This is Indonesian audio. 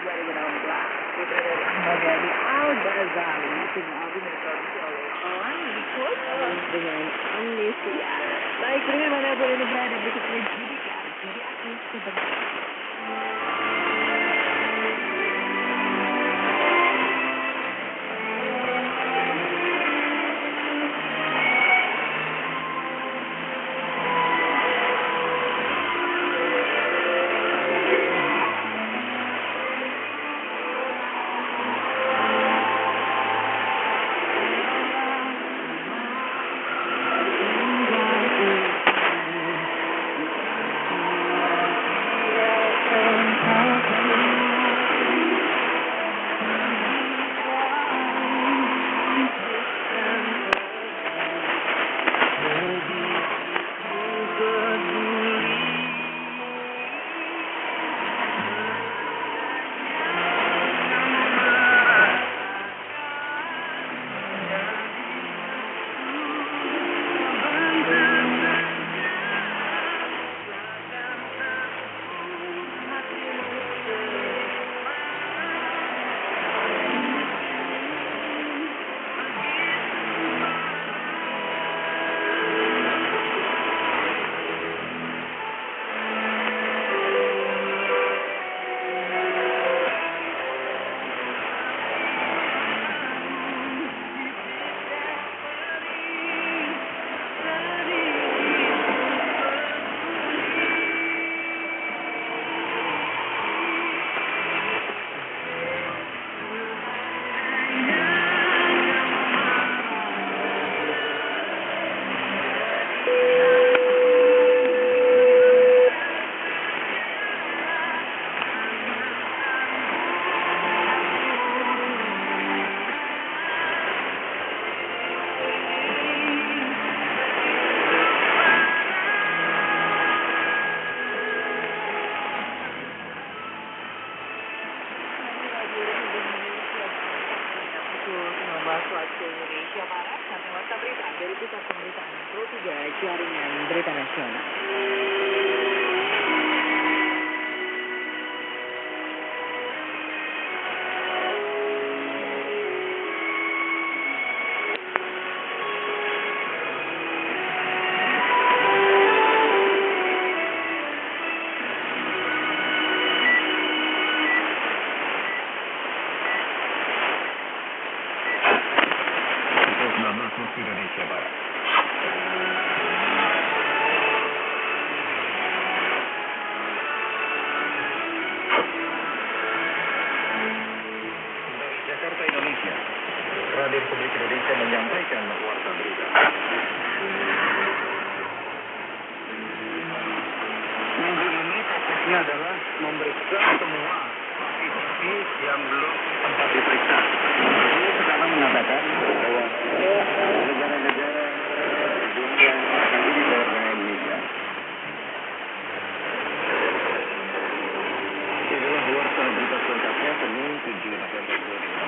2016. Sutradara Ahmad Yani Al-Ghazali, film album yang diproduksi oleh Owen Nichols dengan Amnesia. Baik, dengan mana boleh berada berikut pendidikan jadi artis sebentar. Waktu Indonesia Barat, kami warta berita dari Pusat Pemberitaan Pro 3 Jaringan Berita Nasional. Indonesia Barat. Dari Jakarta, Indonesia, Radio Republik Indonesia menyampaikan warta berita. Minggu ini fokusnya adalah memeriksa semua CCTV yang belum sempat diperiksa. Ini sekarang mengatakan bahwa negara-negara dunia nanti di bawah Indonesia. Inilah warta berita selengkapnya Senin 7 November 2020.